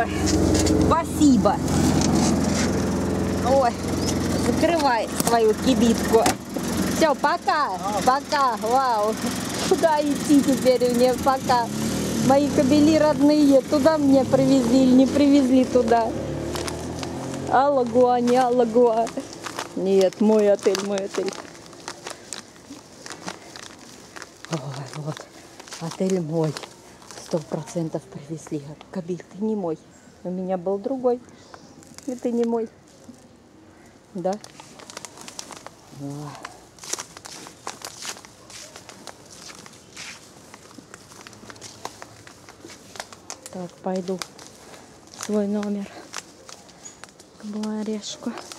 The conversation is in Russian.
Спасибо. Ой, закрывай свою кибитку. Все, пока. Пока. Вау. Куда идти теперь мне? Пока. Мои кобели родные. Туда мне привезли или не привезли туда? Алагуа, не Алагуа. Нет, мой отель, мой отель. Ой, вот. Отель мой. 100% привезли. Кабель, ты не мой. У меня был другой. И ты не мой. Да? Так, пойду в свой номер к Бларешку.